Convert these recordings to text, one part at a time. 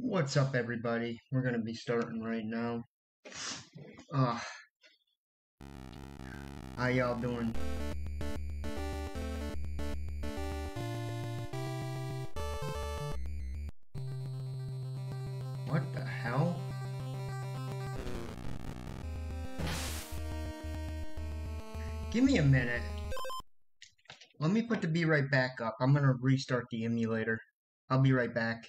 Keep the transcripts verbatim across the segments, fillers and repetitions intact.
What's up, everybody? We're gonna be starting right now. Uh, how y'all doing? What the hell? Give me a minute. Let me put the Be Right Back up. I'm gonna restart the emulator. I'll be right back.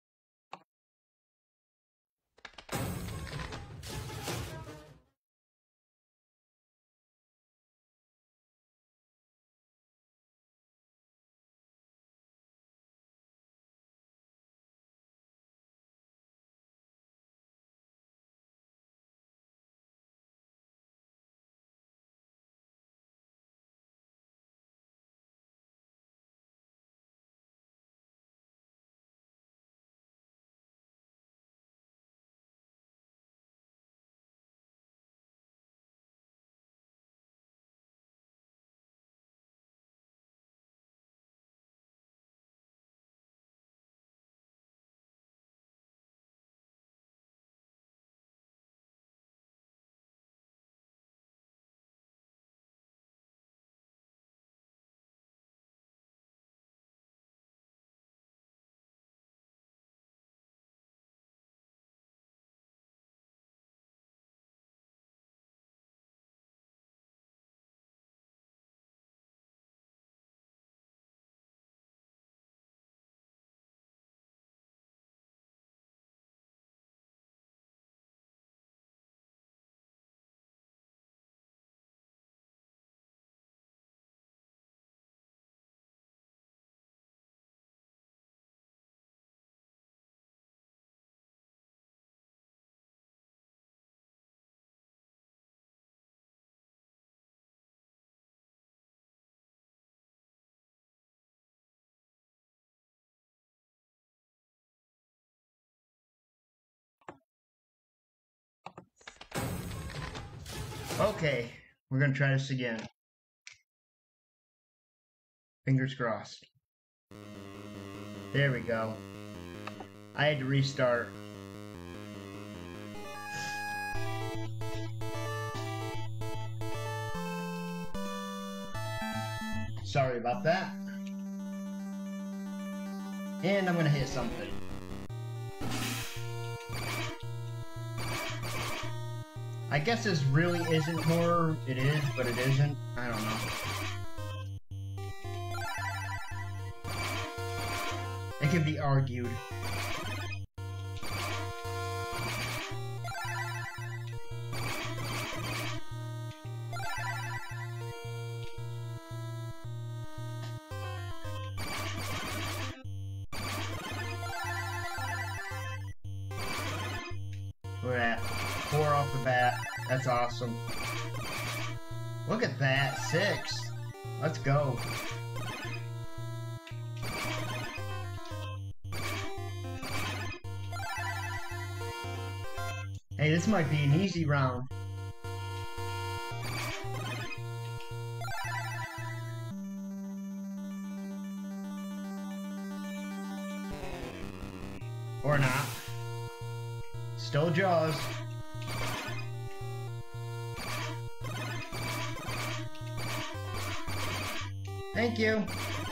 Okay, we're gonna try this again. Fingers crossed. There we go. I had to restart. Sorry about that. And I'm gonna hit something. I guess this really isn't horror. It is, but it isn't. I don't know. It can be argued. We're at four off the bat. That's awesome. Look at that. Six. Let's go. Hey, this might be an easy round. Or not. Still Jaws. Thank you.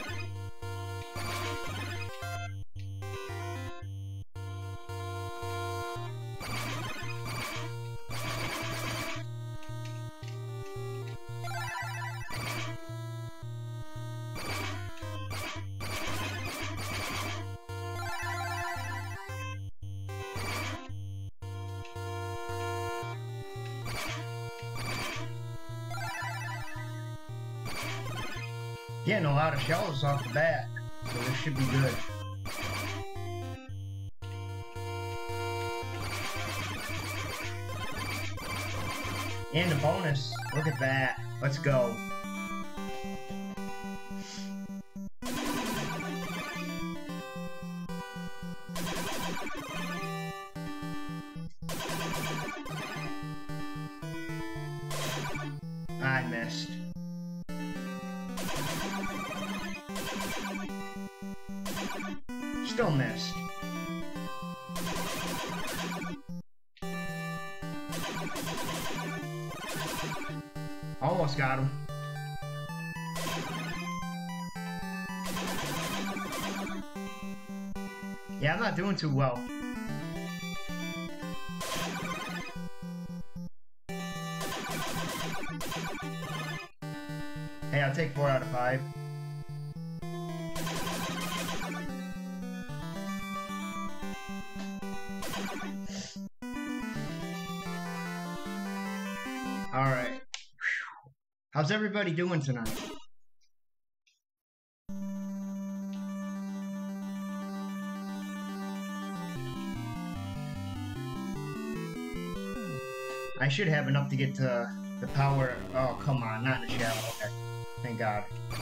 Getting a lot of shells off the bat, so this should be good. And a bonus. Look at that. Let's go. I missed. Still missed. Almost got him. Yeah, I'm not doing too well. Hey, I'll take four out of five. Alright. How's everybody doing tonight? I should have enough to get to the power. Oh, come on, not in the shadow. Okay. Thank God.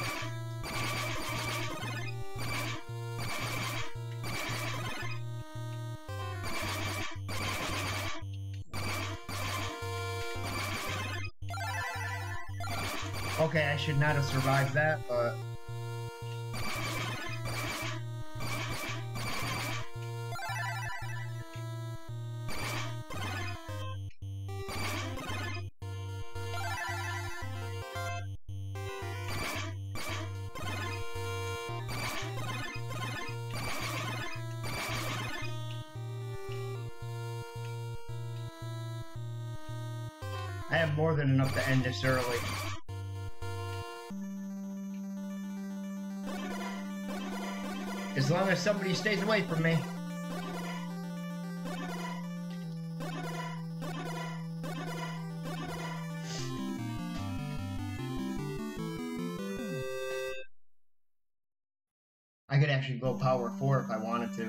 Okay, I should not have survived that, but... I have more than enough to end this early. As long as somebody stays away from me. I could actually go power four if I wanted to.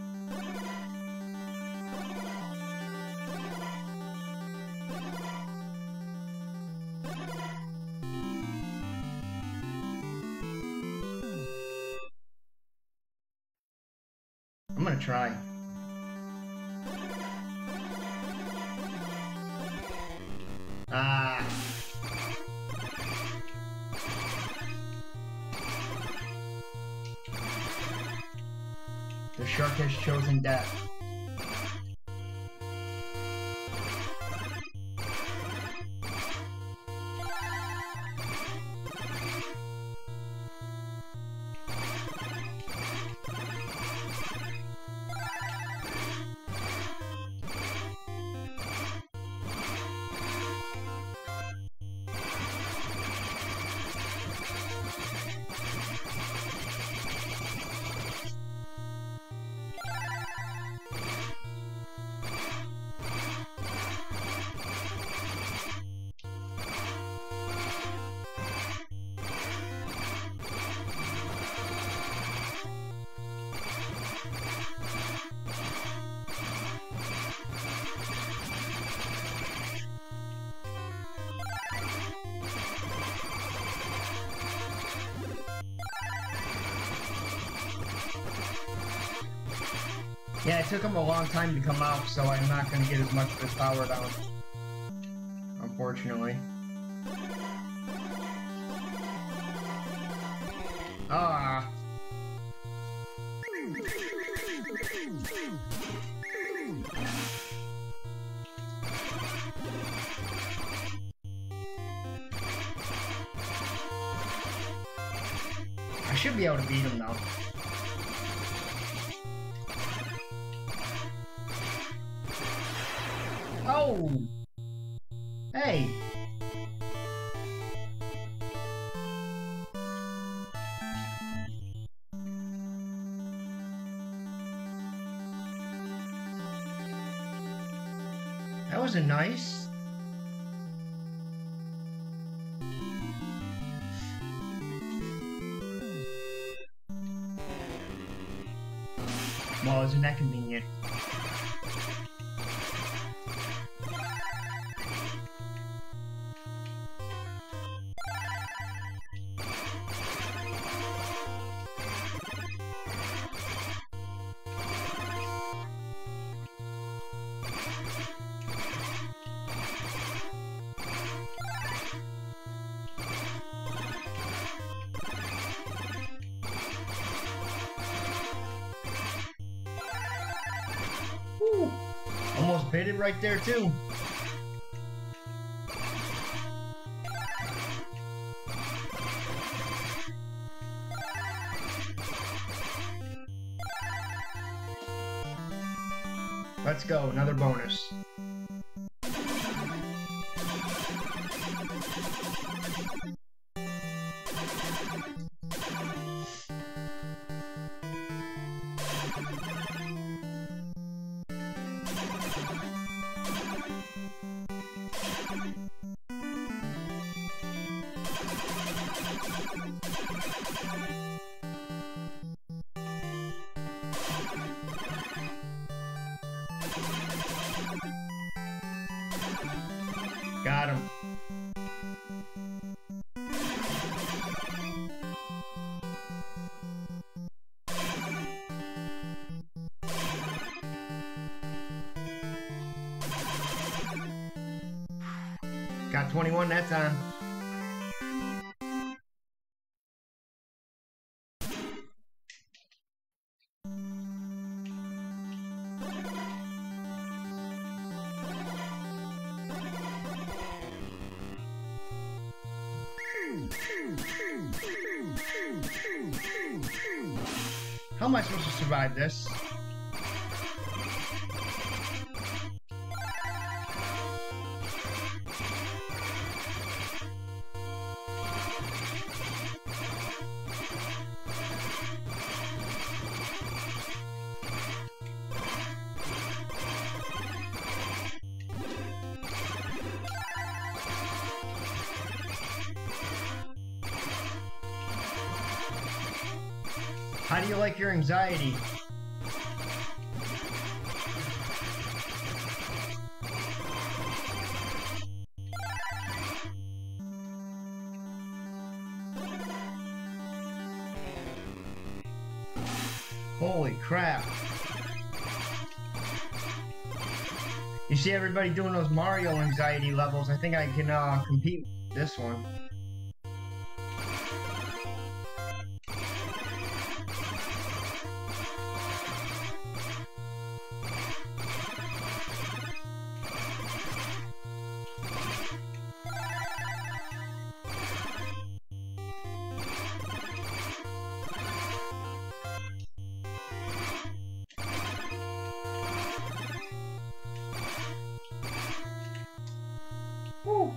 I'm gonna try. Ah. The shark has chosen death. Yeah, it took him a long time to come out, so I'm not going to get as much of his power down. Unfortunately. Ah. I should be able to beat him now. Oh! Hey! That wasn't nice. Well, isn't that convenient? Woo. Almost bit it right there too. Let's go, another bonus. Got him. Got twenty-one that time. How am I supposed to survive this? How do you like your anxiety? Holy crap. You see everybody doing those Mario anxiety levels. I think I can uh, compete with this one. Woo.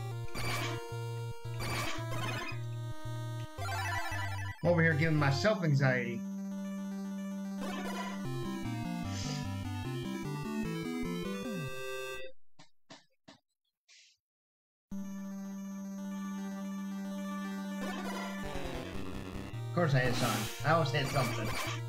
I'm over here giving myself anxiety. Of course I hit something. I always hit something.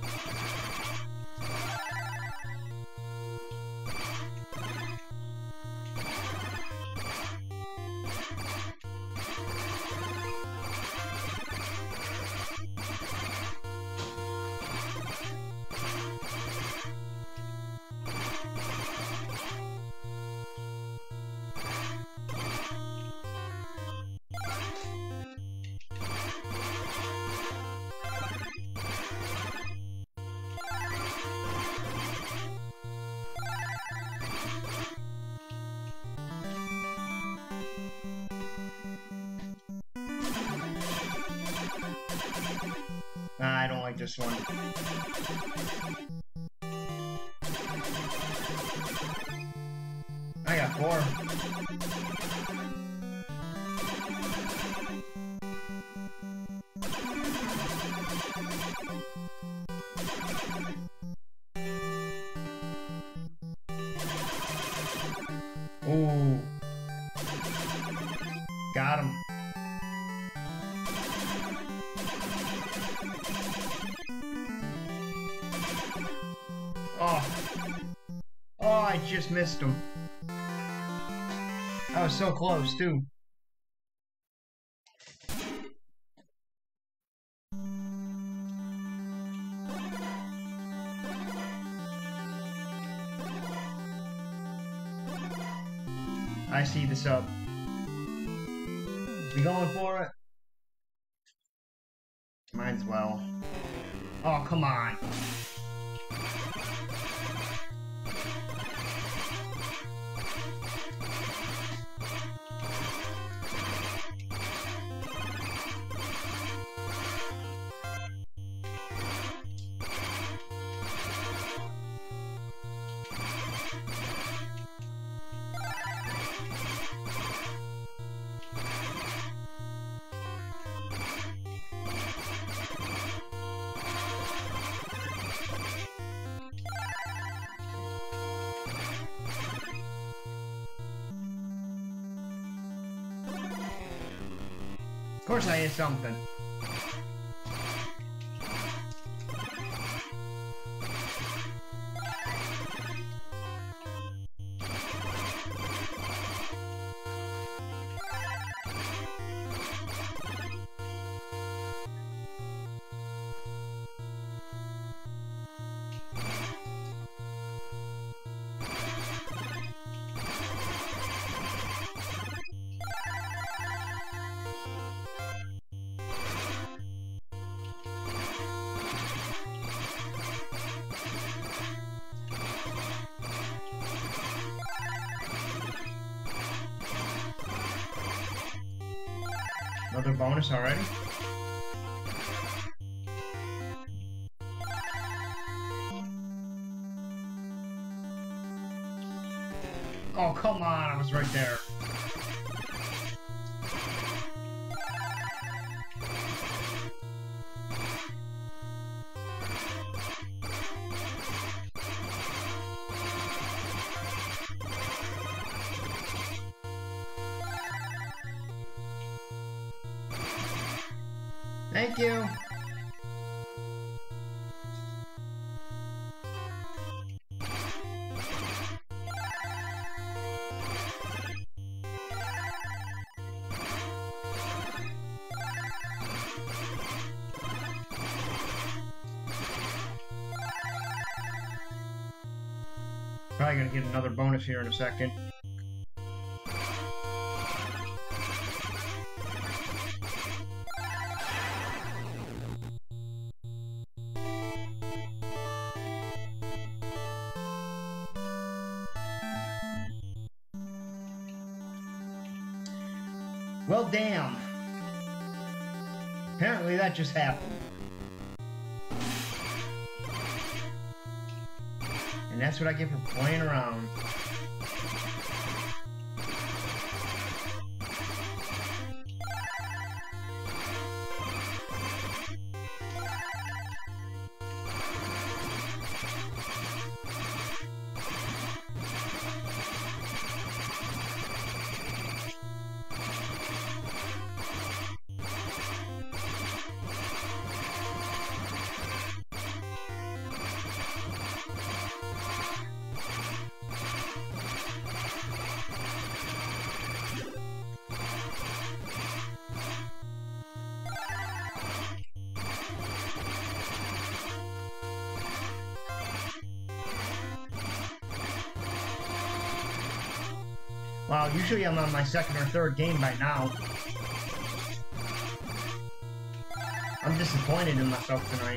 Nah, I don't like this one. I got four. Ooh. Got him. Oh. Oh, I just missed him. I was so close, too. I see the sub. We going for it? Might as well. Oh, come on. course I hit something. Another bonus already? Oh, come on, I was right there. Thank you. Probably gonna get another bonus here in a second. Well, damn. Apparently that just happened. And that's what I get for playing around. Wow, usually I'm on my second or third game by now. I'm disappointed in myself tonight.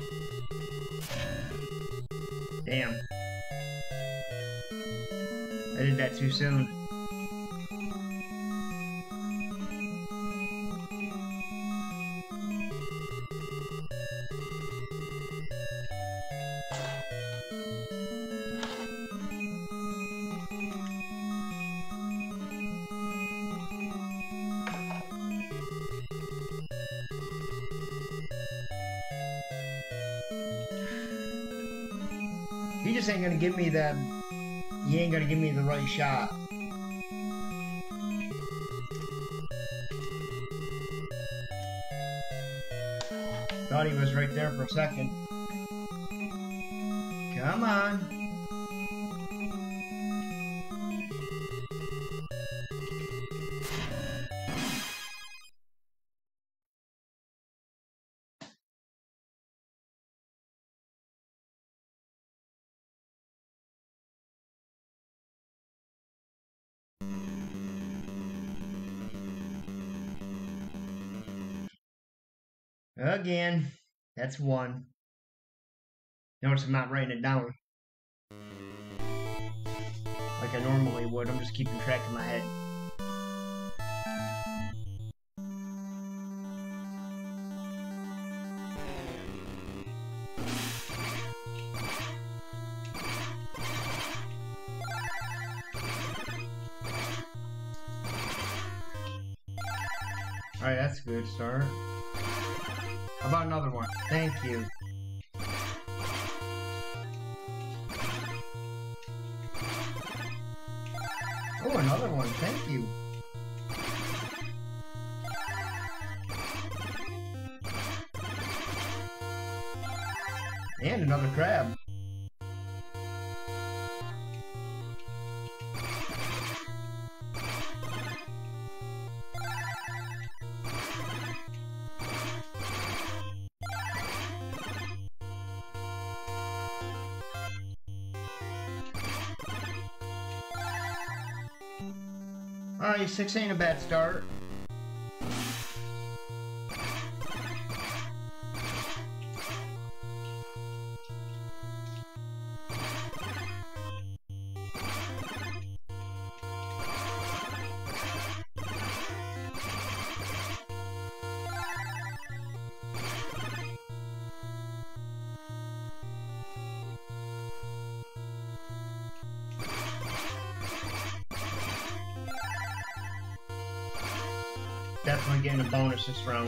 Damn. I did that too soon. He just ain't gonna give me the... He ain't gonna give me the right shot. Thought he was right there for a second. Come on. Again, that's one. Notice I'm not writing it down like I normally would. I'm just keeping track in my head. Alright, that's a good start. How about another one? Thank you. Oh, another one. Thank you. And another crab. Alright, six ain't a bad start. Definitely getting a bonus this round.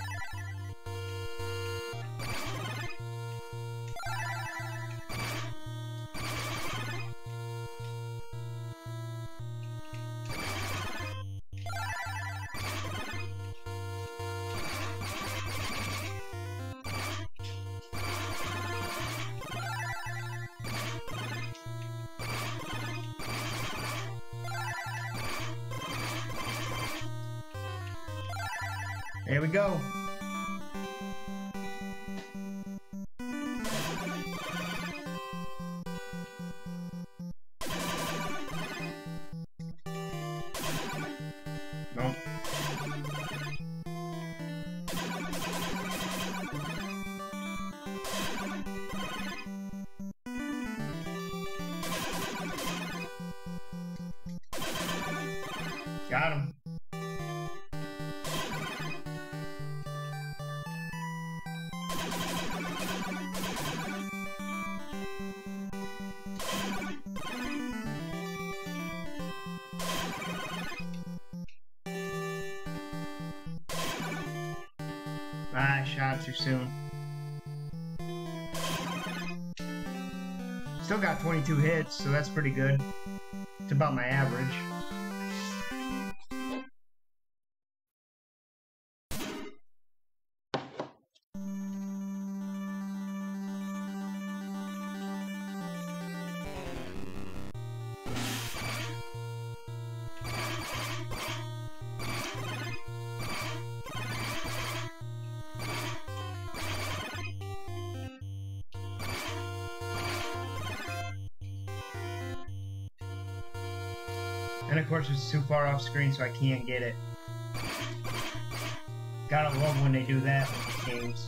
There we go. No. Got him. Ah, I shot too soon. Still got twenty-two hits, so that's pretty good. It's about my average. And of course it's too far off screen, so I can't get it. Gotta love when they do that with these games.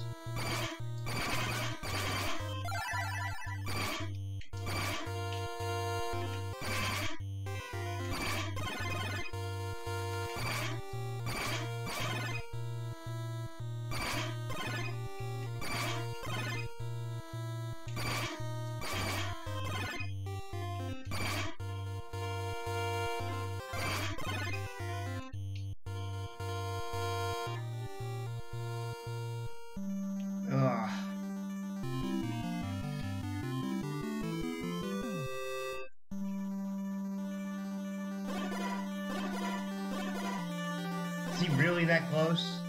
really that close?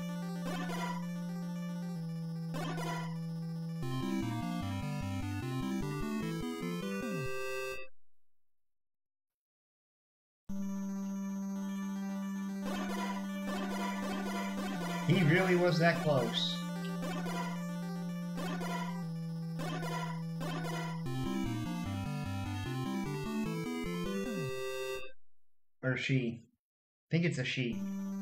He really was that close. Or she. I think it's a she.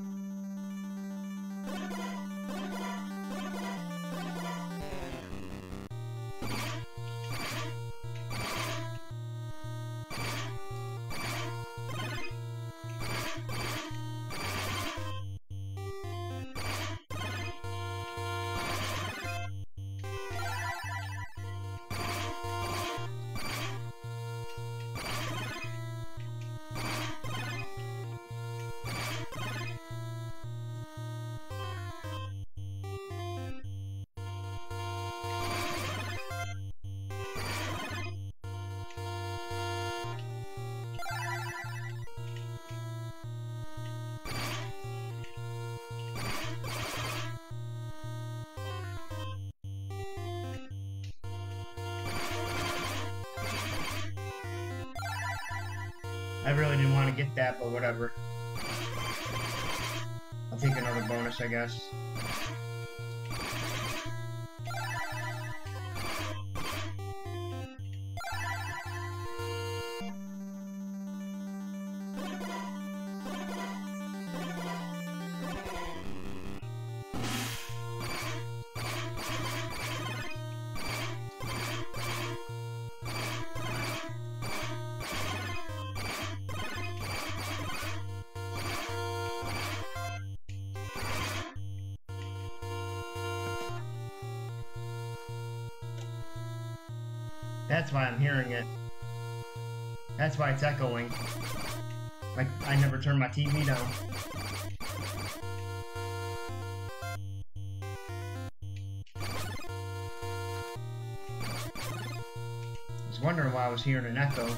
I really didn't want to get that, but whatever. I'll take another bonus, I guess. That's why I'm hearing it. That's why it's echoing. Like, I never turned my T V down. I was wondering why I was hearing an echo.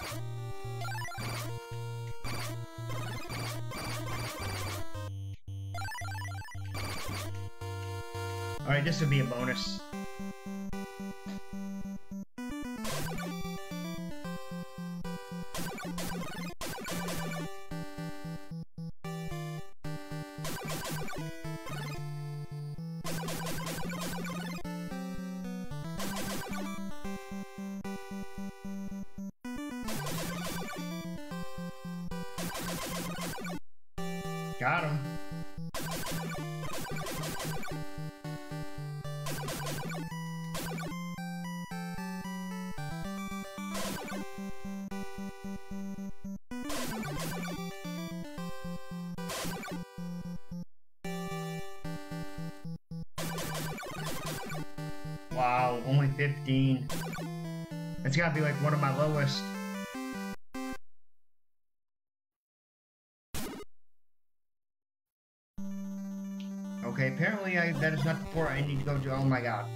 Alright, this would be a bonus. Got him. Wow, only fifteen. That's gotta be like one of my lowest. Okay, apparently I, that is not the port I need to go to. Oh my god.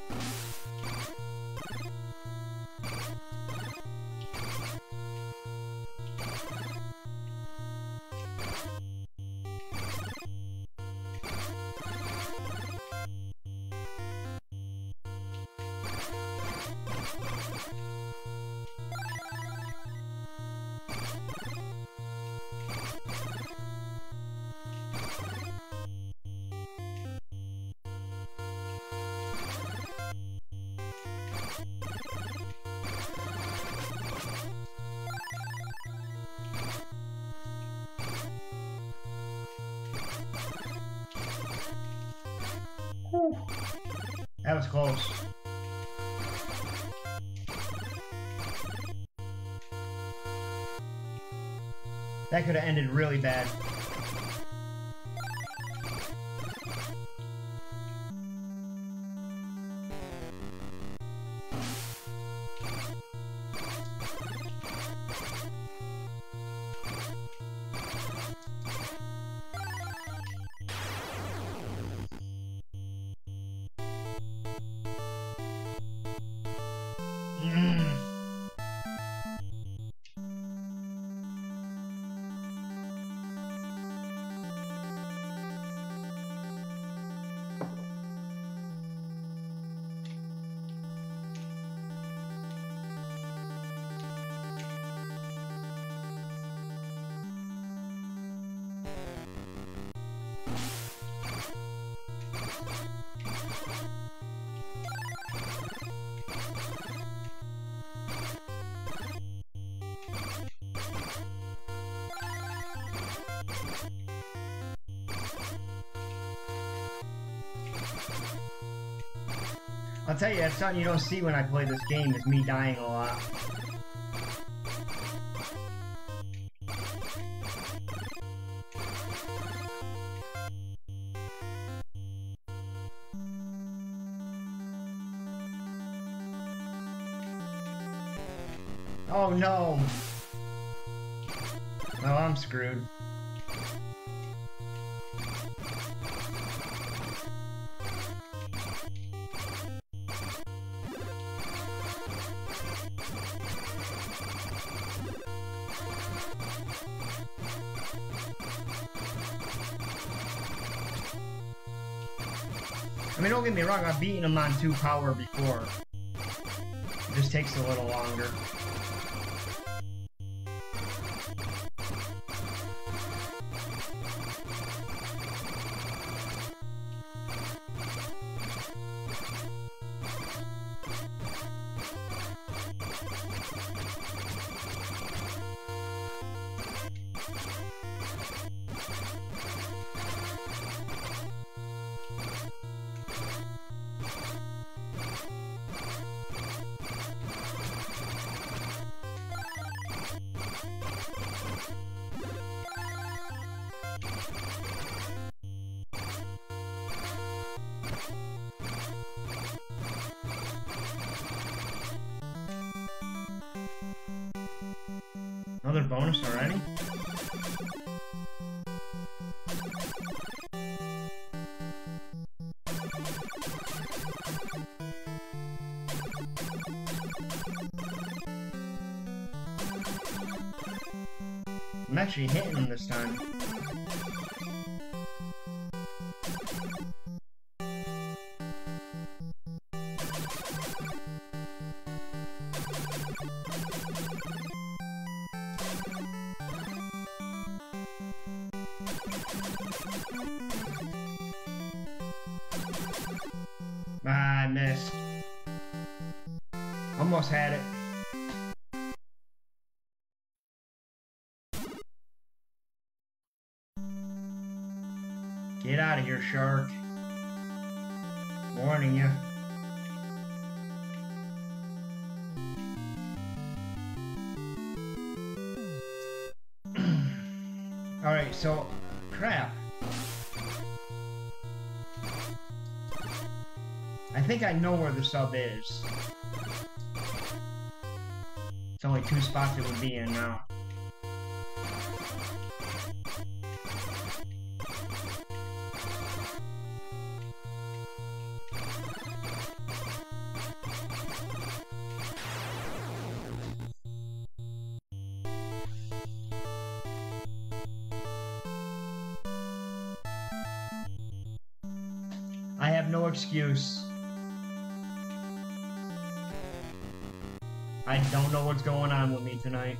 Whew. That was close. That could have ended really bad. I'll tell you, that's something you don't see when I play this game, is me dying a lot. Oh no! Well, I'm screwed. I mean, don't get me wrong, I've beaten him on two power before. It just takes a little longer. Another bonus already? I'm actually hitting him this time. Ah, I missed. Almost had it. Get out of here, shark. Warning you. Alright, so, crap. I think I know where the sub is. It's only two spots it would be in now. I have no excuse. I don't know what's going on with me tonight.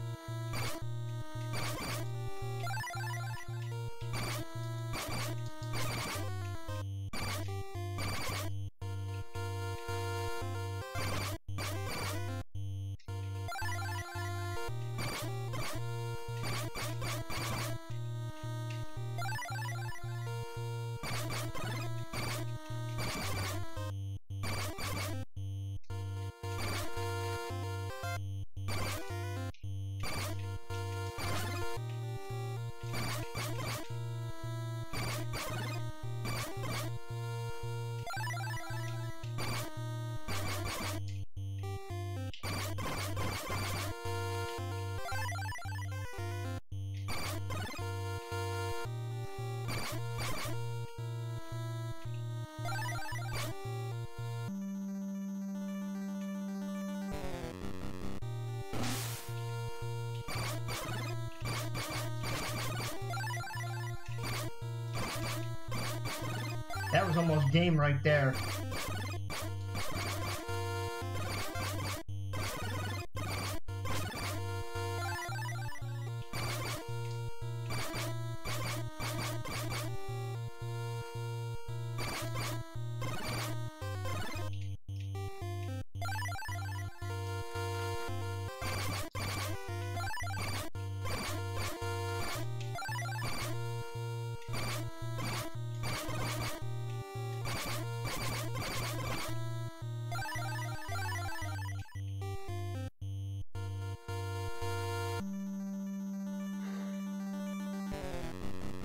That was almost game right there.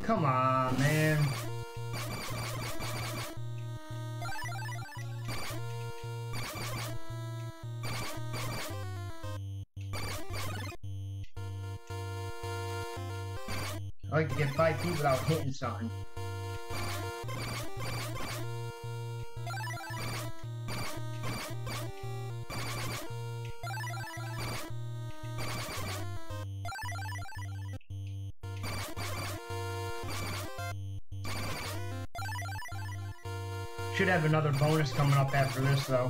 Come on, man. I like to get five feet without hitting something. Should have another bonus coming up after this, though.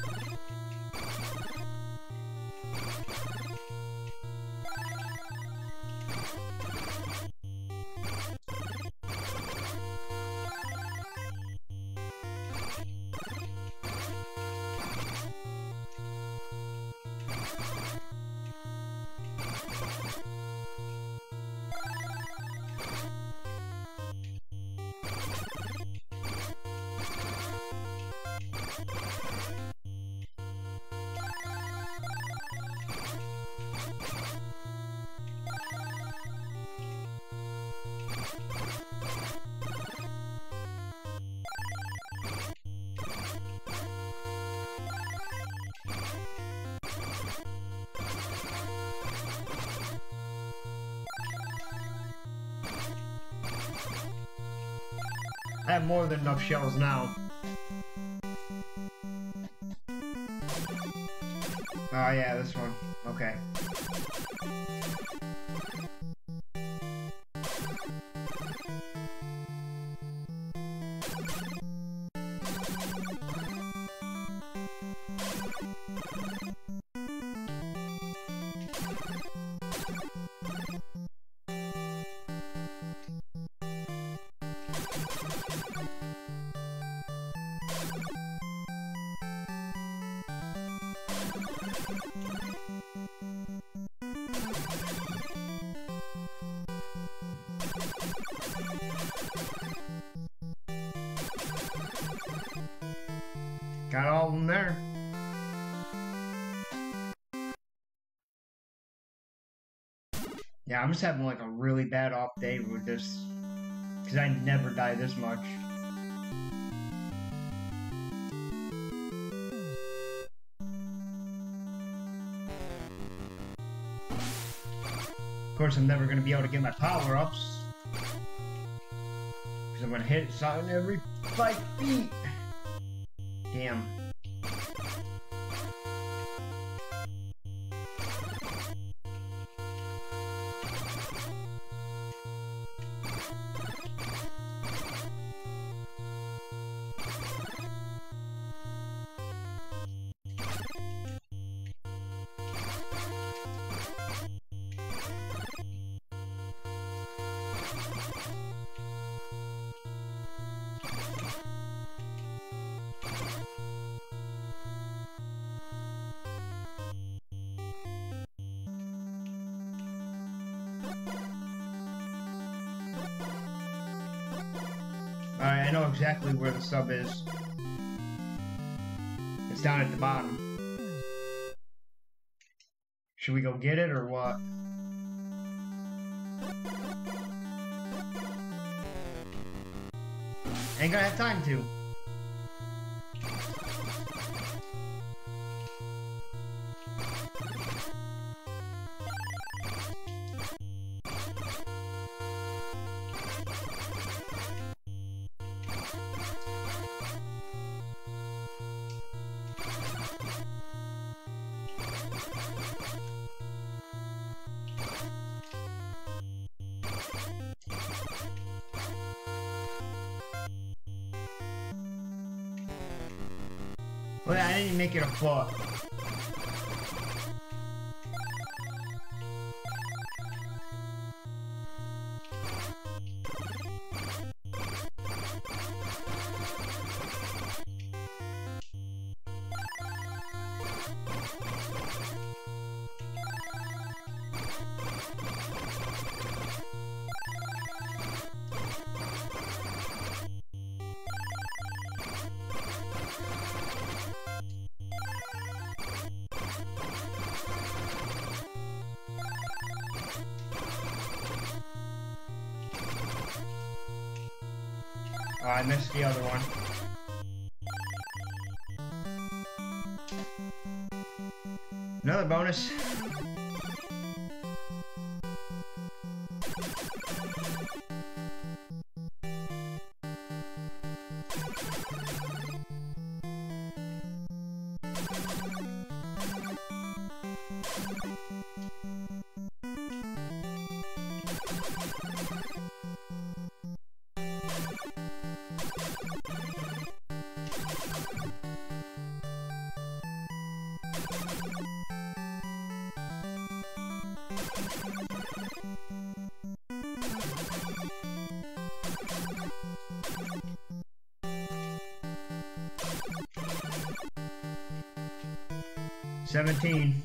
I have more than enough shells now. Oh yeah, this one. Okay. Got all of them there. Yeah, I'm just having like a really bad off day with this, because I never die this much. Of course, I'm never going to be able to get my power-ups, because I'm going to hit something every five feet. Damn. Alright, I know exactly where the sub is. It's down at the bottom. Should we go get it or what? Ain't gonna have time to. Well, I didn't make it a foot. Oh, I missed the other one. Another bonus. Seventeen.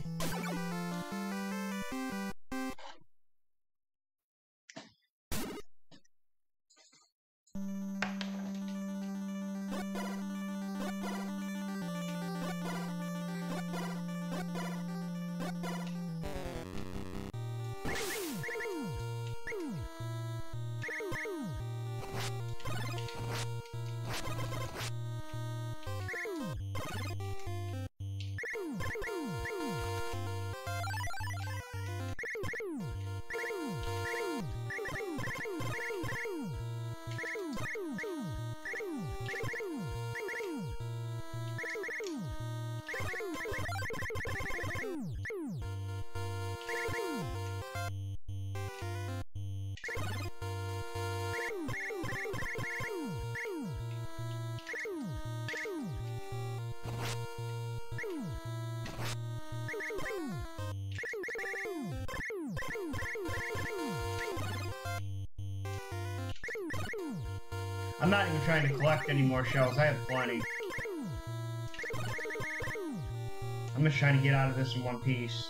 I'm not even trying to collect any more shells. I have plenty. I'm just trying to get out of this in one piece.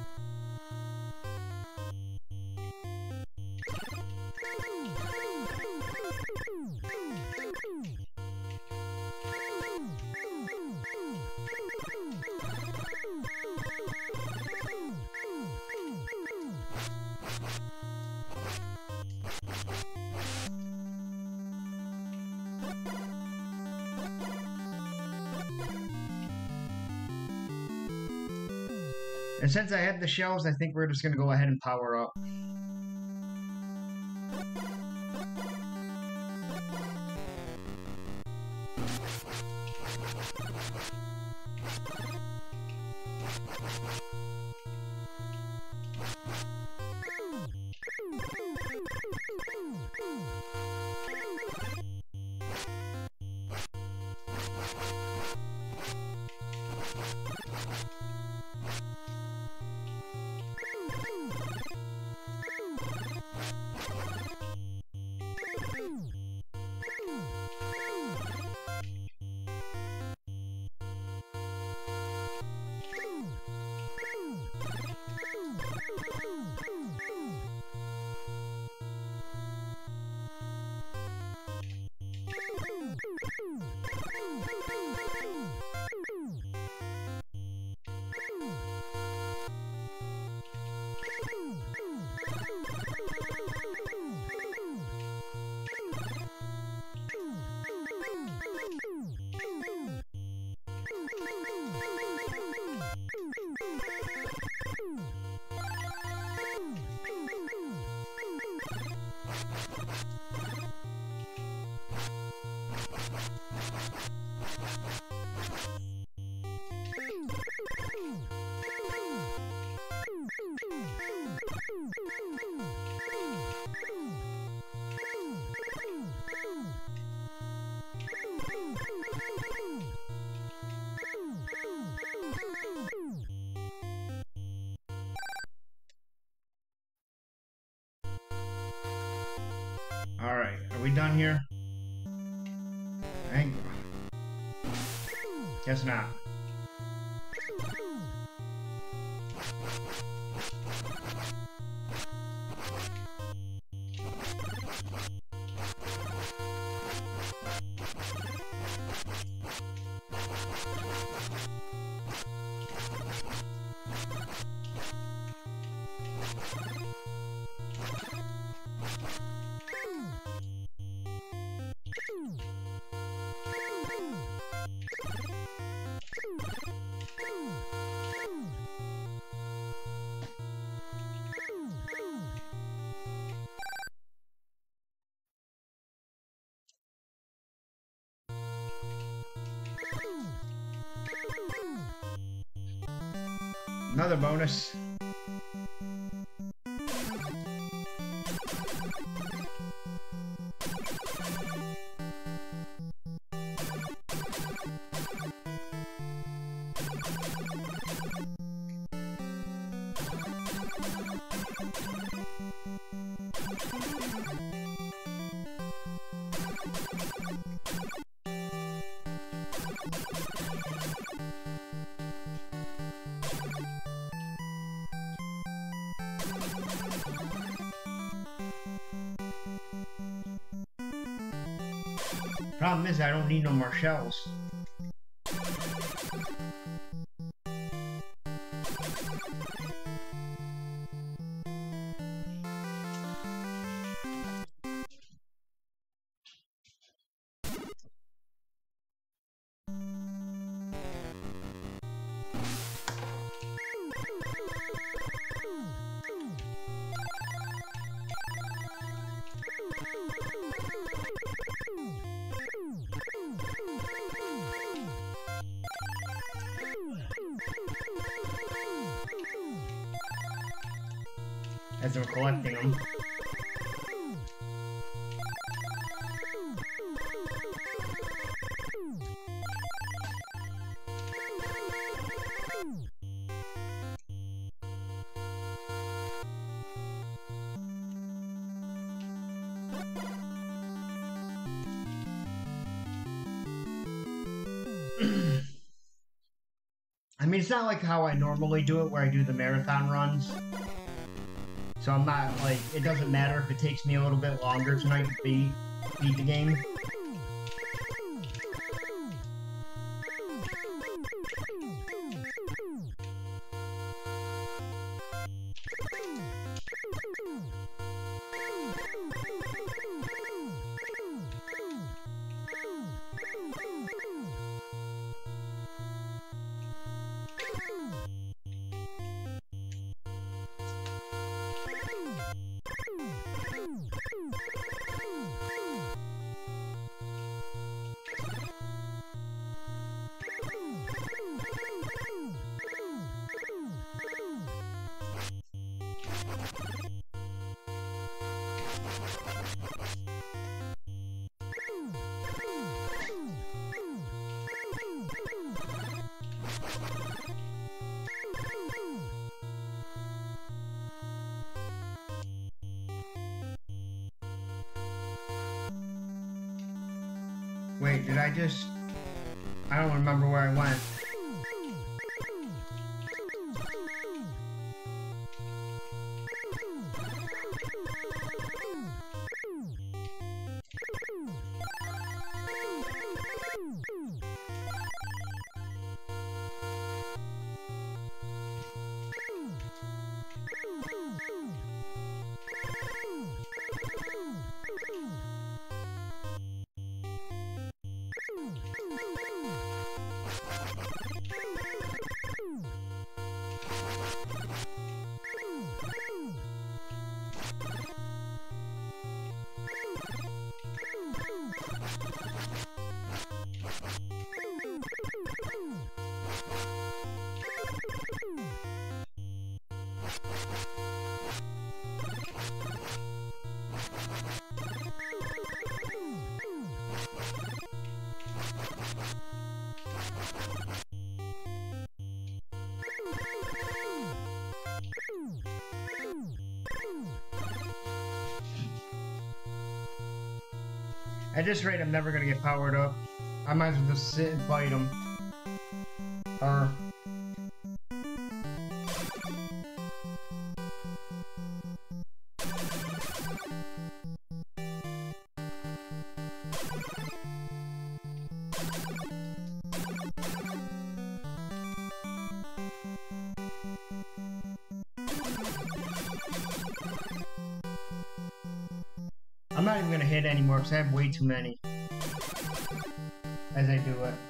And since I have the shells, I think we're just going to go ahead and power up. Alright, are we done here? I think... Guess not. Another bonus. Problem is, I don't need no more shells. As I'm collecting them. I mean, it's not like how I normally do it, where I do the marathon runs. So I'm not, like, it doesn't matter if it takes me a little bit longer tonight to beat, beat the game. Wait, did I just... I don't remember where I went. At this rate, I'm never gonna get powered up. I might as well just sit and fight him. Or... I'm not even gonna hit anymore because I have way too many as I do it.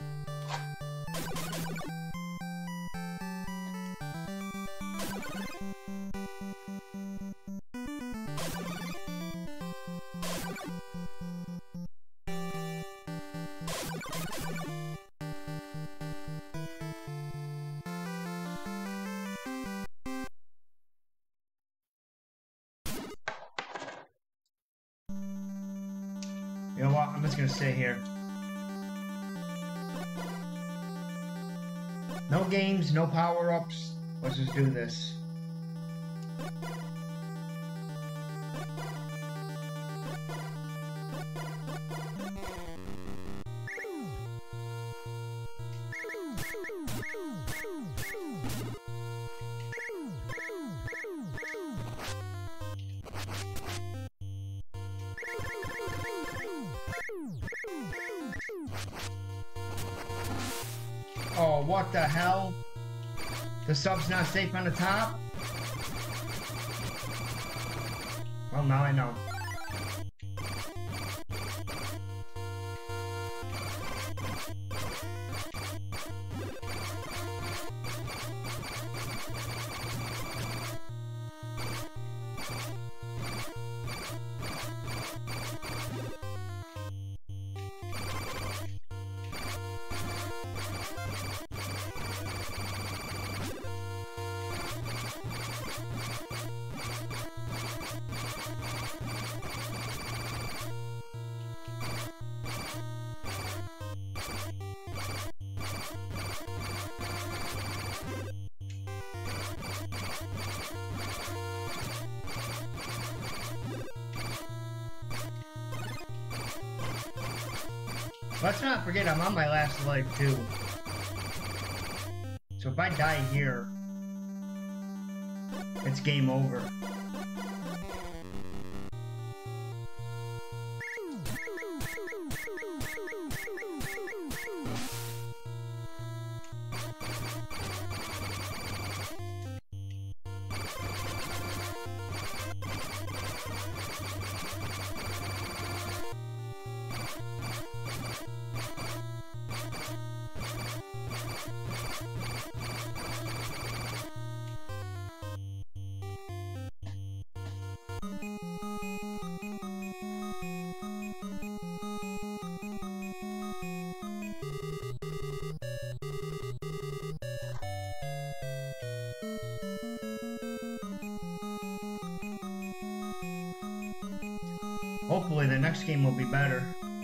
You know what? I'm just gonna sit here. No games, no power-ups. Let's just do this. Oh, what the hell? The sub's not safe on the top? Well, now I know. Let's not forget I'm on my last leg too. So if I die here, it's game over. Hopefully the next game will be better.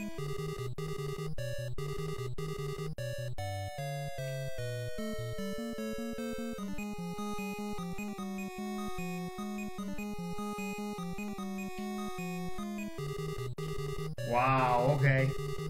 Wow, okay.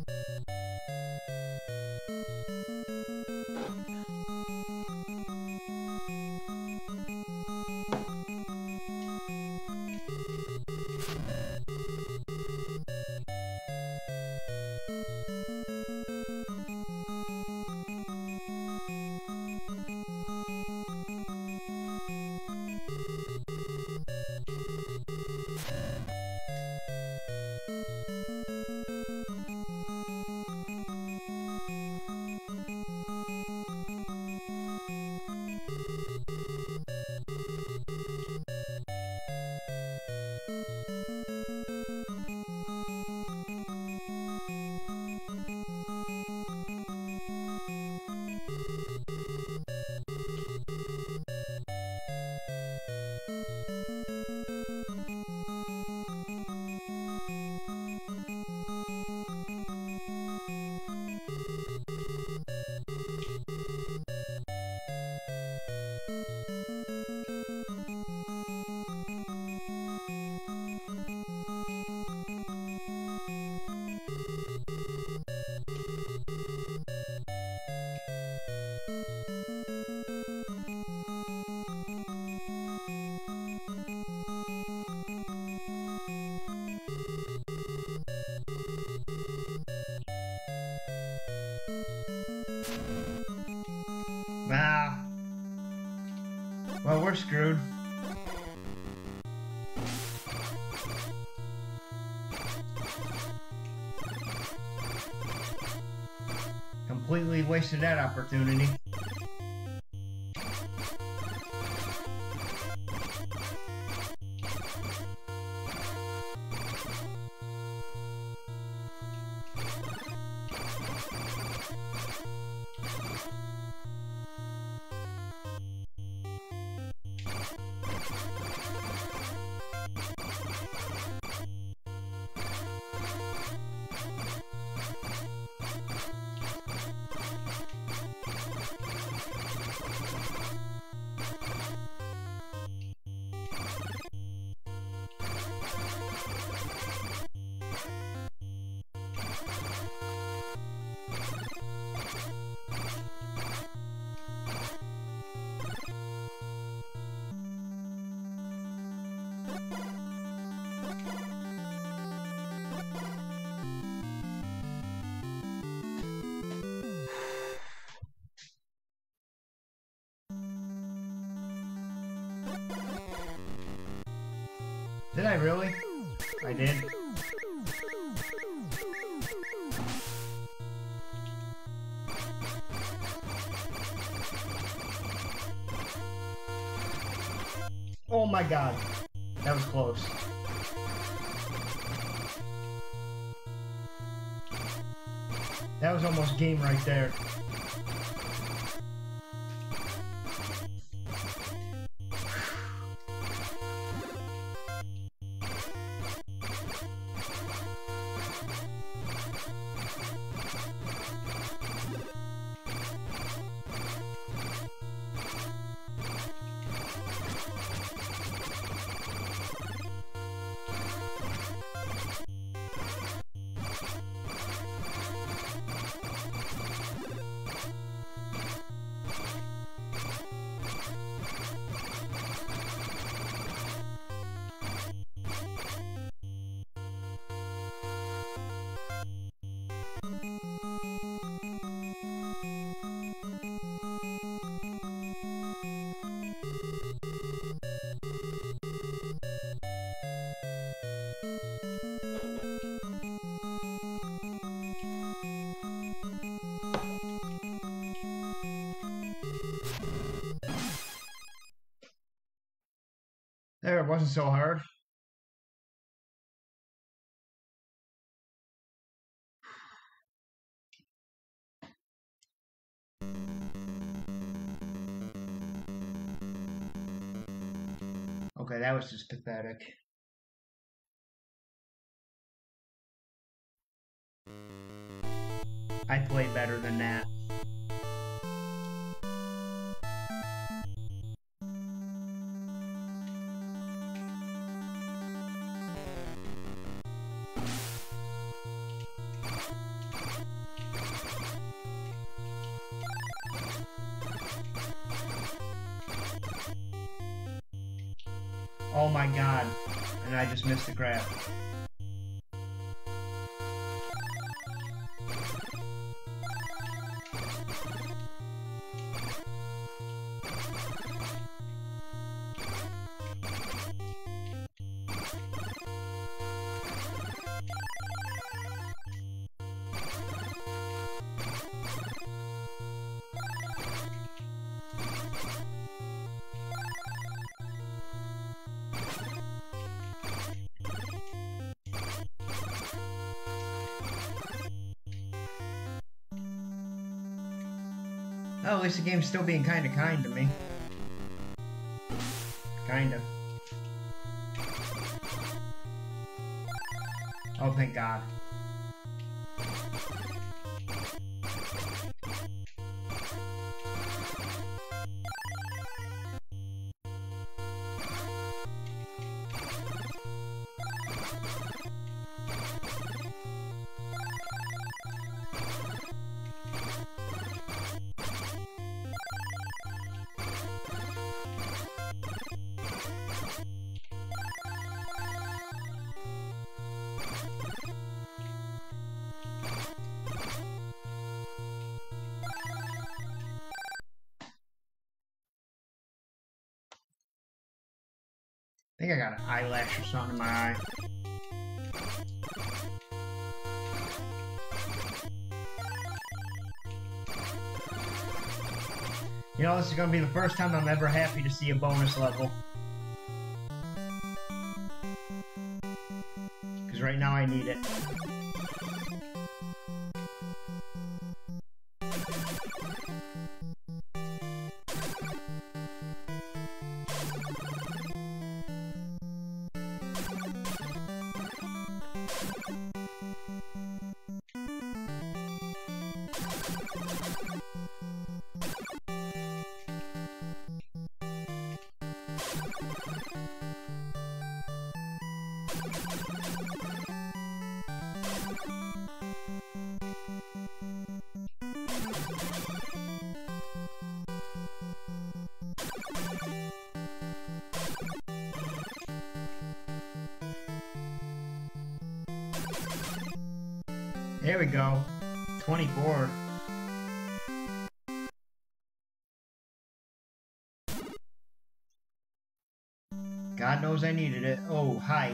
Nah. Well, we're screwed. Completely wasted that opportunity. Did I really? I did. Oh my god. That was close. That was almost game right there. There, it wasn't so hard. Okay, that was just pathetic. I played better than that. Oh my god. And I just missed the crap. Oh, at least the game's still being kinda kind to me. Kinda. Oh, thank God. I think I got an eyelash or something in my eye. You know, this is gonna be the first time I'm ever happy to see a bonus level. Because right now I need it. There we go. twenty-four. God knows I needed it. Oh, hi.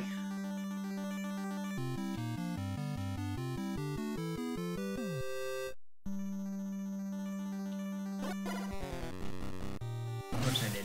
Of course I did.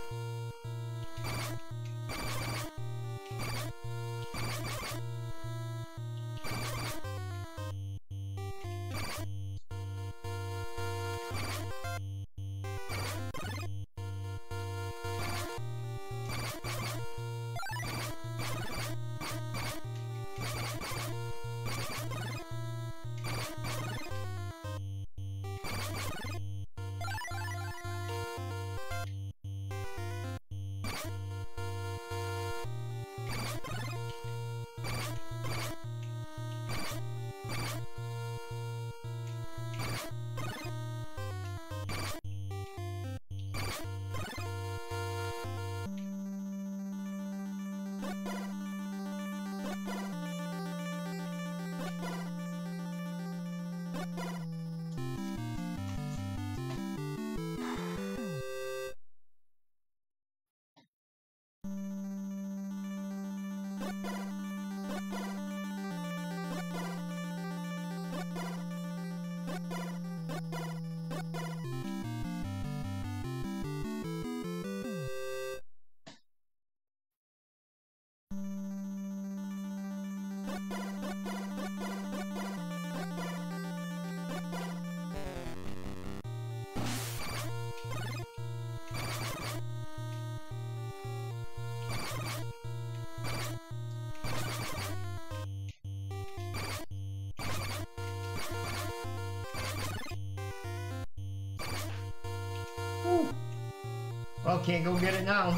Well, can't go get it now.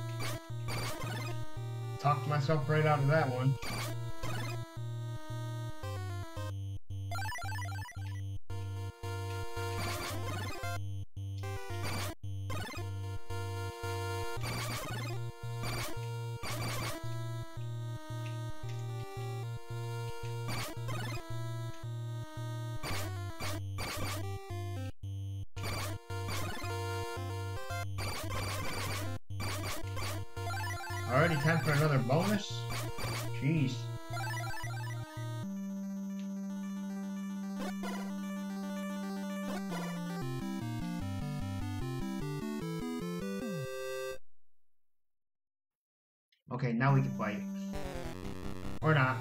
Talked myself right out of that one. Already time for another bonus? Jeez. Okay, now we can fight. Or not.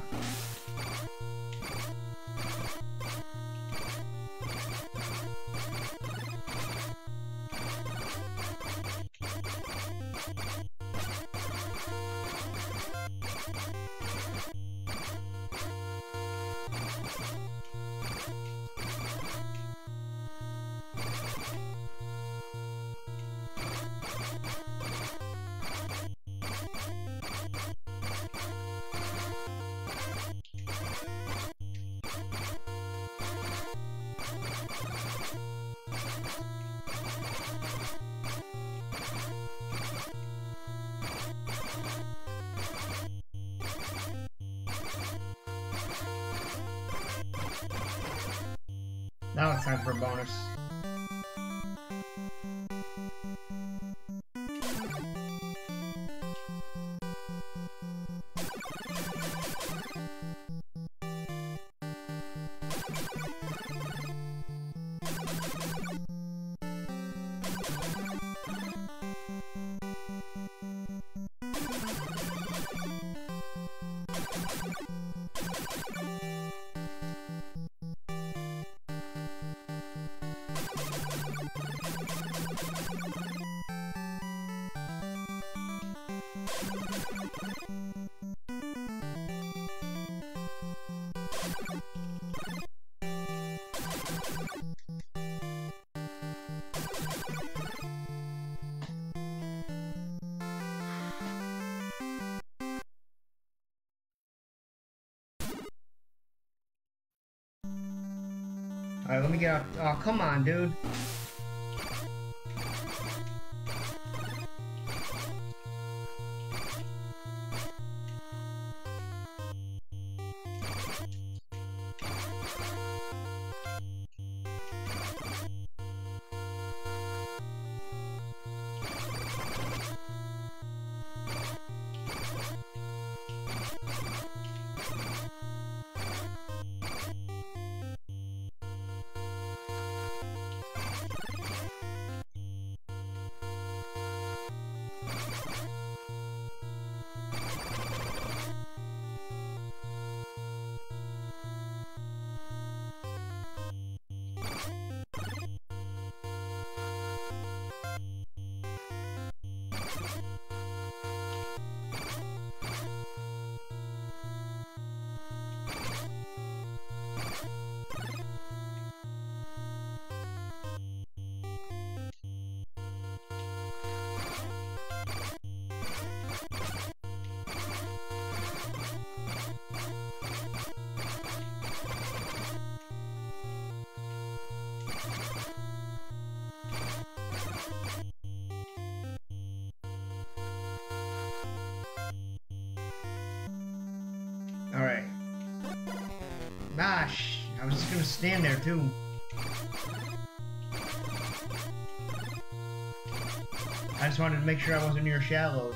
Now it's time for a bonus. Alright, let me get up. Oh, come on, dude. Gosh, I was just gonna stand there too. I just wanted to make sure I wasn't near shallows.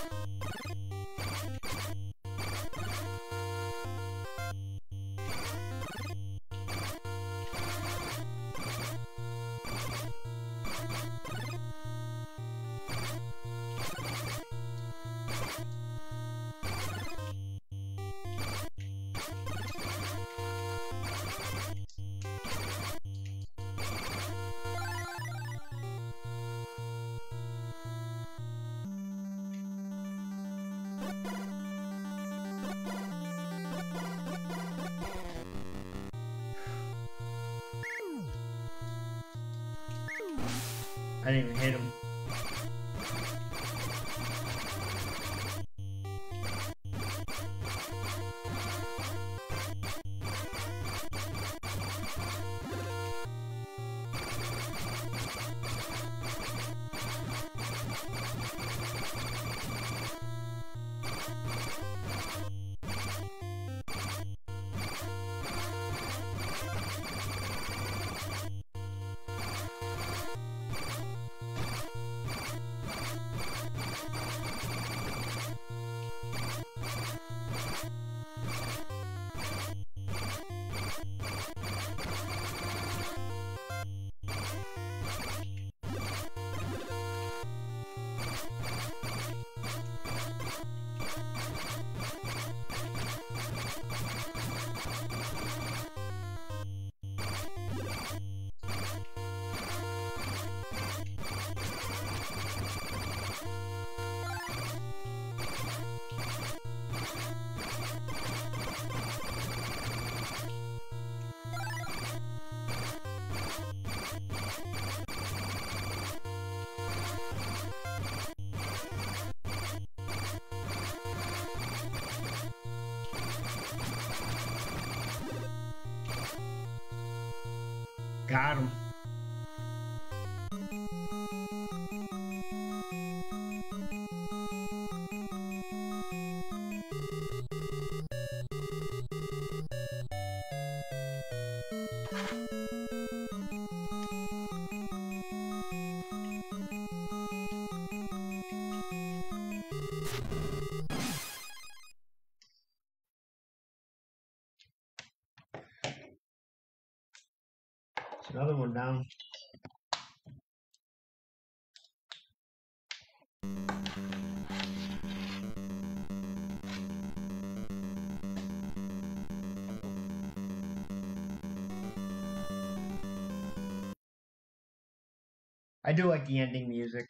I didn't even hit him. Got him. Another one down. I do like the ending music.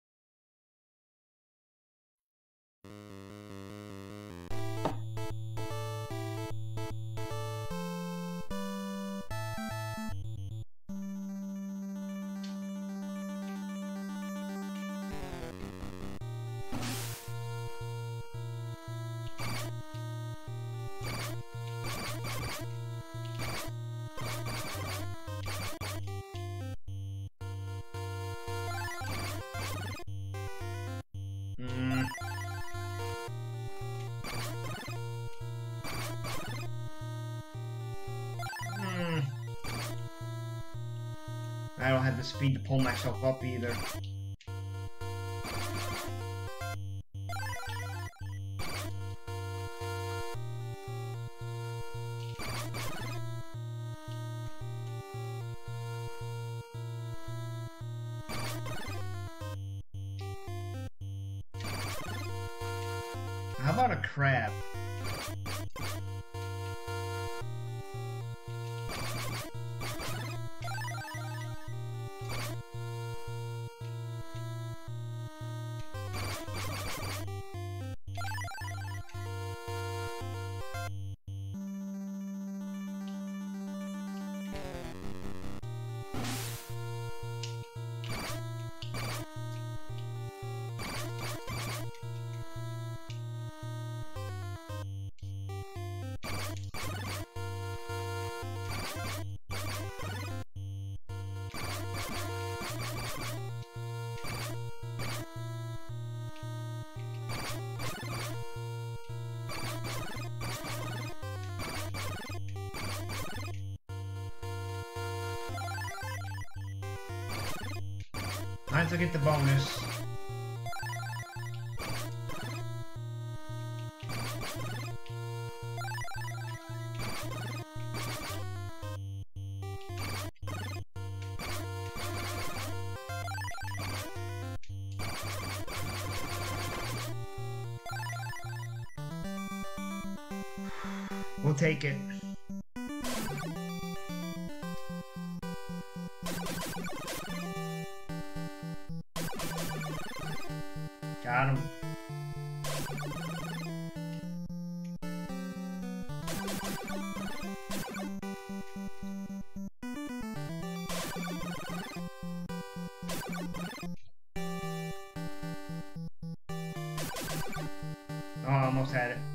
Mm. Mm. I don't have the speed to pull myself up either. How about a crab? I have to get the bonus. We'll take it. Got him. Oh, almost had it.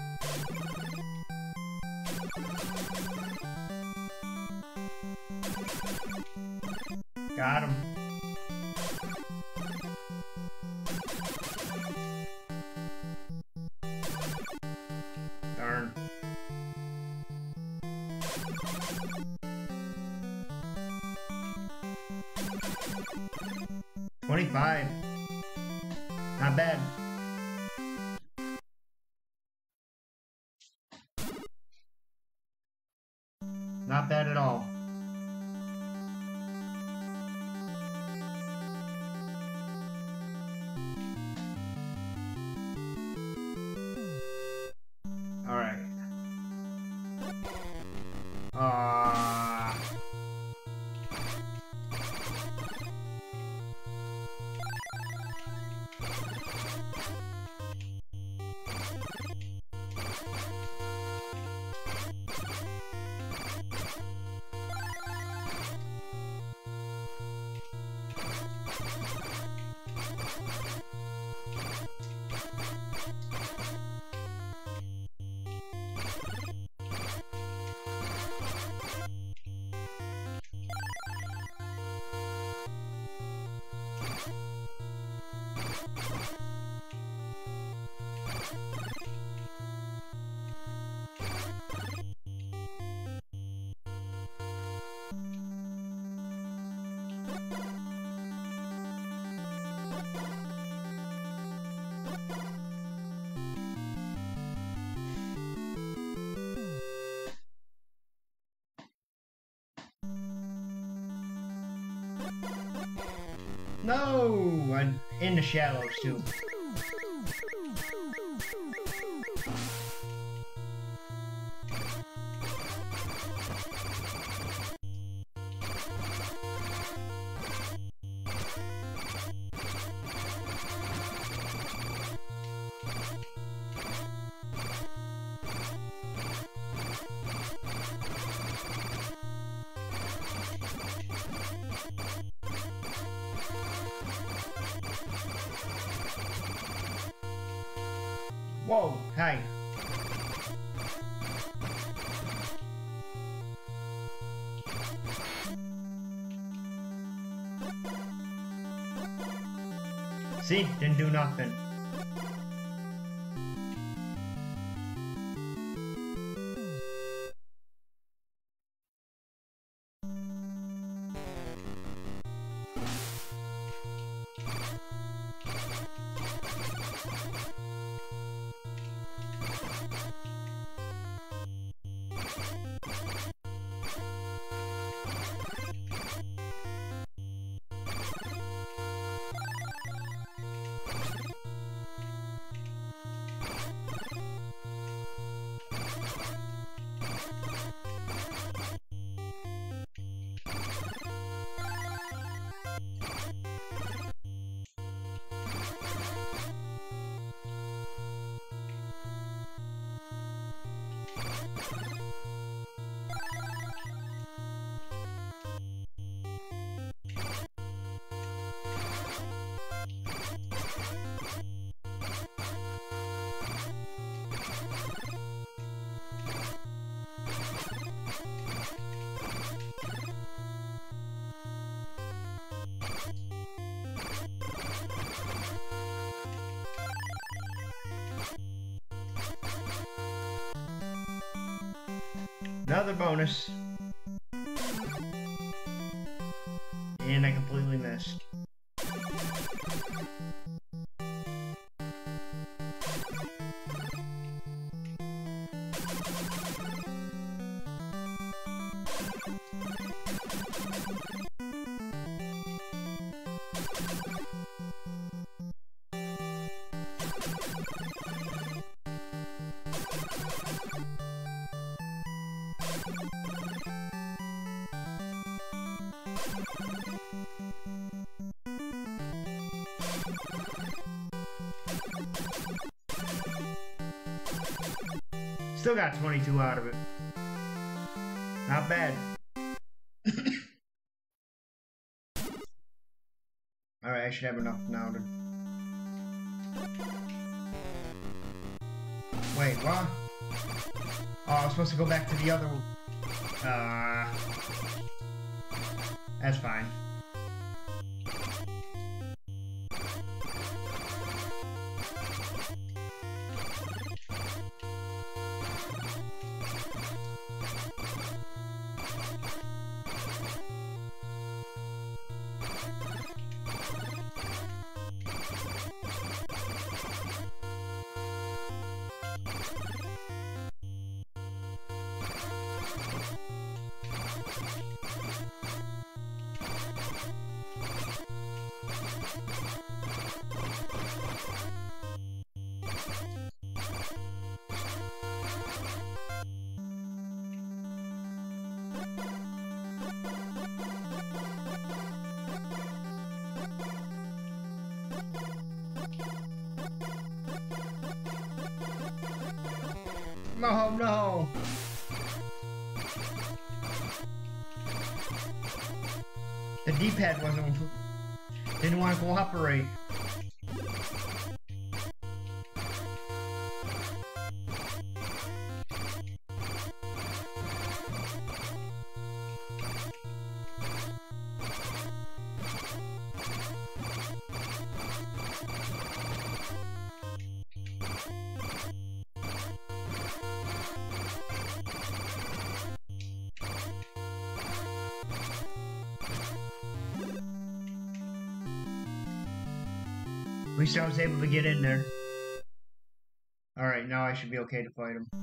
Got him. Darn. twenty-five. Not bad. Not bad at all. All right. Uh No! I'm in the shadows too. Whoa, hi. See, didn't do nothing. Another bonus. And I completely missed. Still got twenty-two out of it. Not bad. Alright, I should have enough now to... Wait, what? Oh, I was supposed to go back to the other one. Uh... That's fine. Oh no! The D-pad wasn't... didn't want to cooperate. At least I was able to get in there. Alright, now I should be okay to fight him.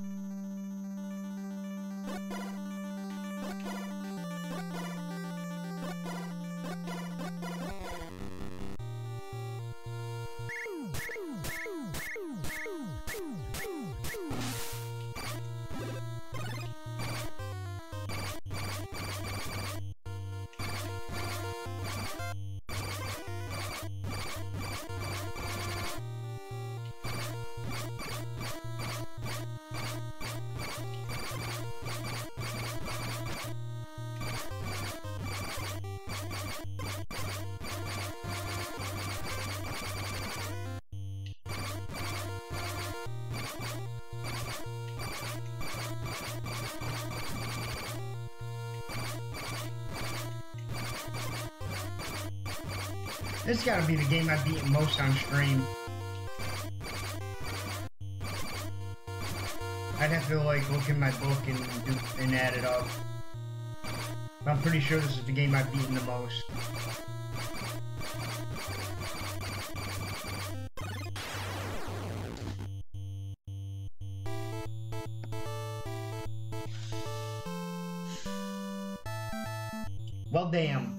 This gotta be the game I've beaten most on stream. I'd have to like look in my book and do, and add it up. I'm pretty sure this is the game I've beaten the most. Well, damn.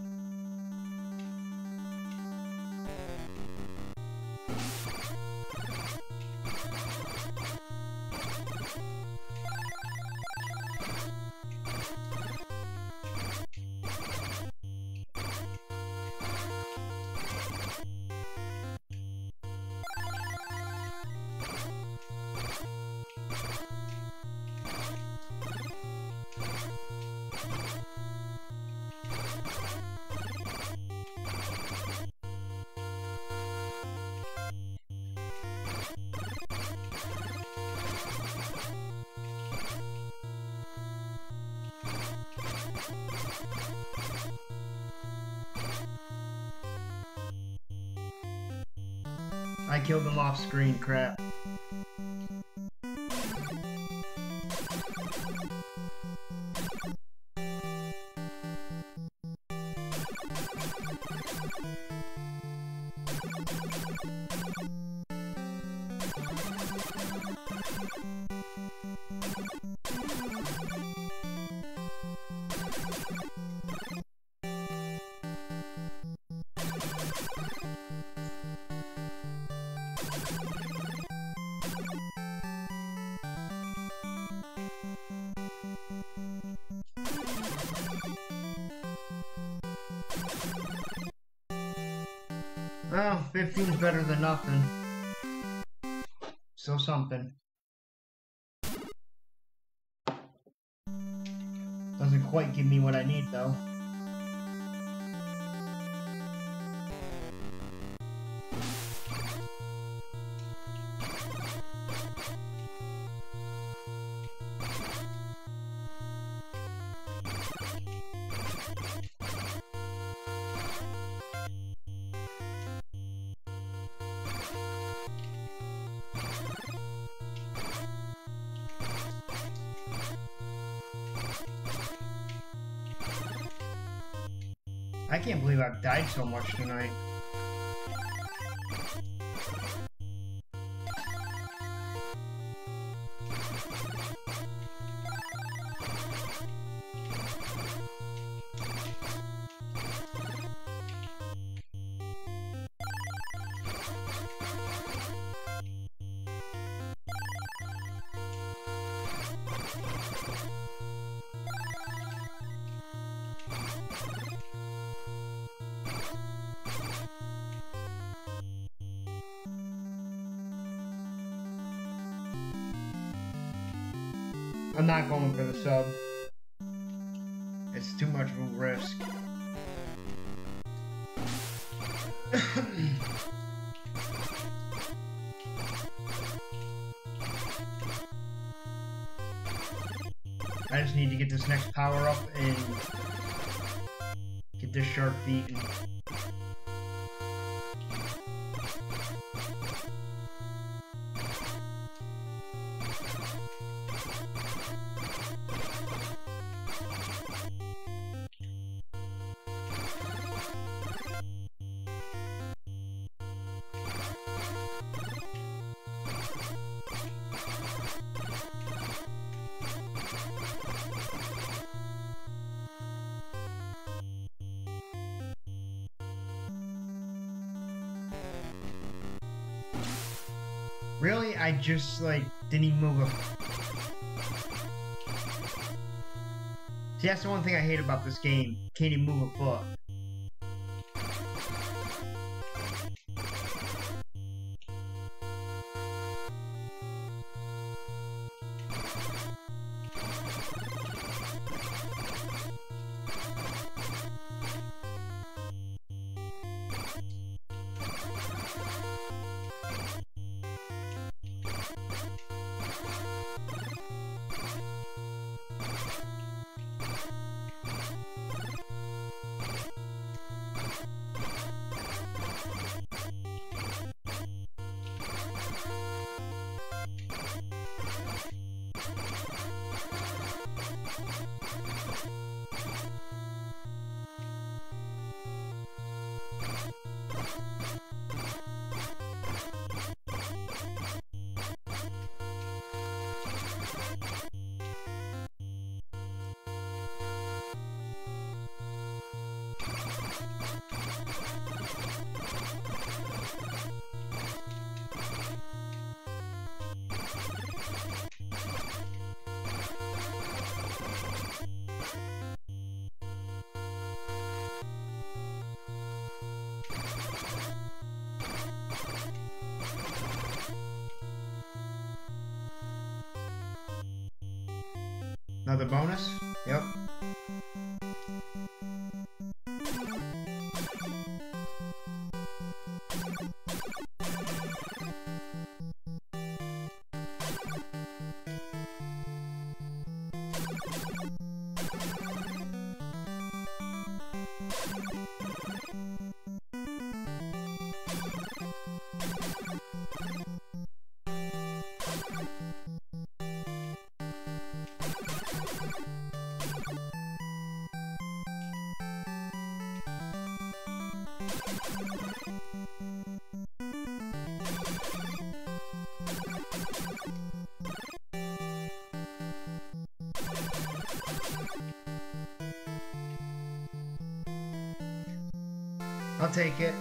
I killed him off screen, crap. Well, fifteen's better than nothing. Still something. Doesn't quite give me what I need, though. I can't believe I've died so much tonight. I'm not going for the sub. It's too much of a risk. I just need to get this next power up and get this shark beaten. Really? I just, like, didn't even move a... See, that's the one thing I hate about this game. Can't even move a foot. Another bonus? Yep. I'll take it.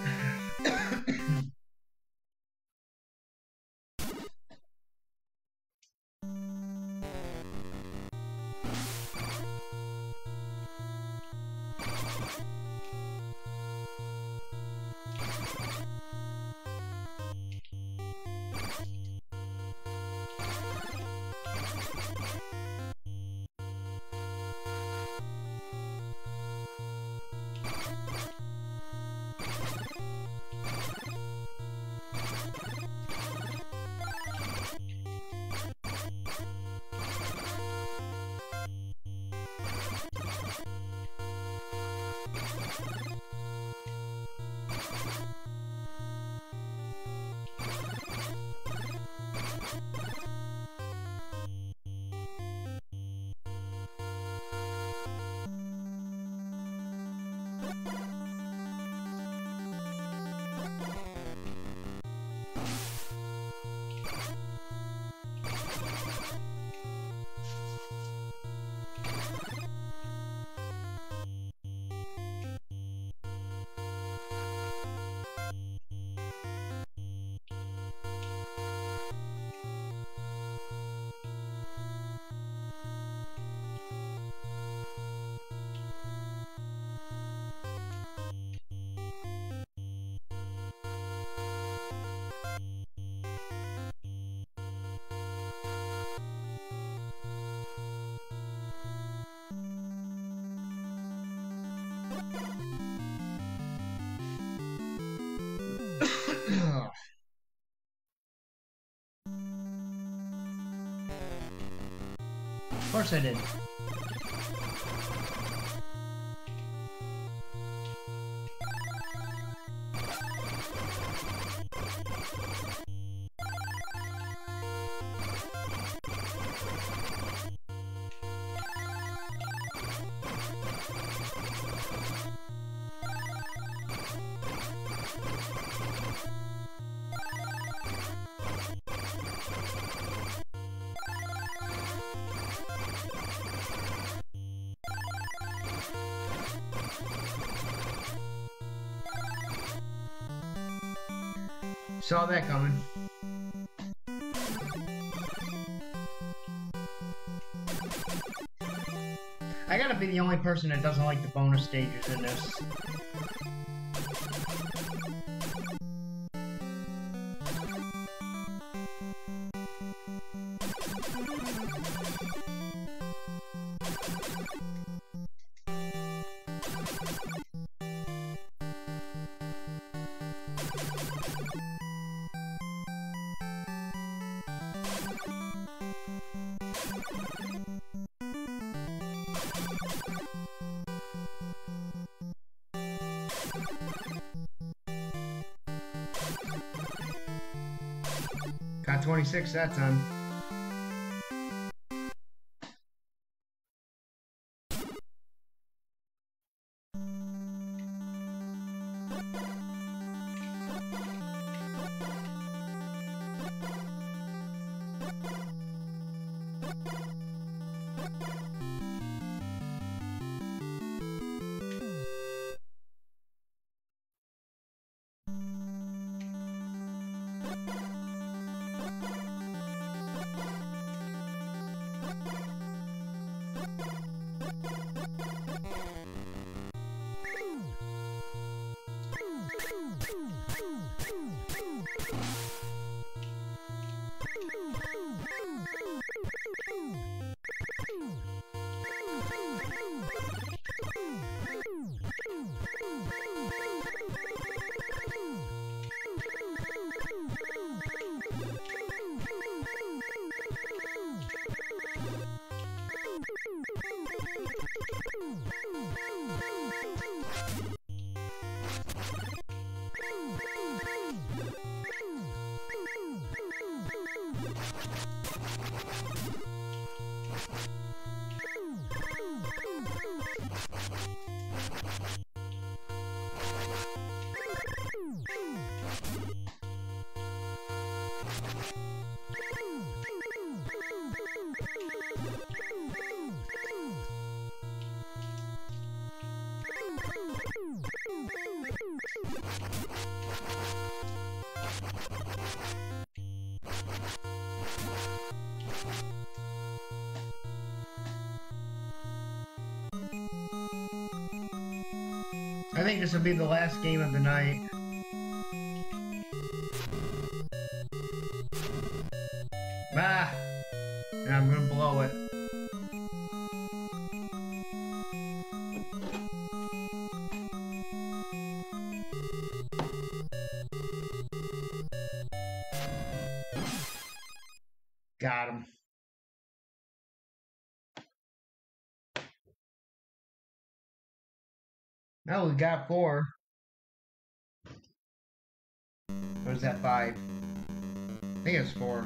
Of course I did. Saw that coming. I gotta be the only person that doesn't like the bonus stages in this. Got twenty-six that time. I think this will be the last game of the night. Ah! And I'm gonna blow it. Got him. Now we got four. Or is that five? I think it's four.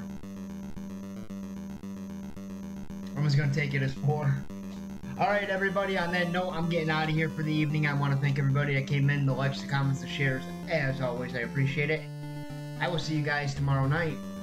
I'm just gonna take it as four. Alright everybody, on that note, I'm getting out of here for the evening. I want to thank everybody that came in, the likes, the comments, the shares. As always, I appreciate it. I will see you guys tomorrow night.